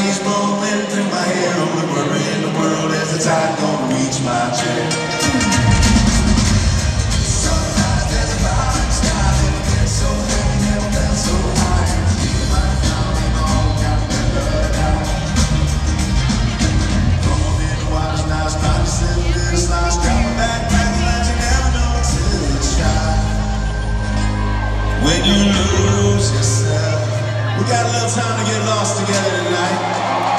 melodies rolling through my head. Only worry in the world is the tide gonna reach my chair. Sometimes there's a falling sky that gets so heavy, never felt so high. You might find me all got better now. Thrown in the water's nice, trying to sit a little slice, dropping back like you never know till it's shy. When you lose yourself, we got a little time to get lost together tonight.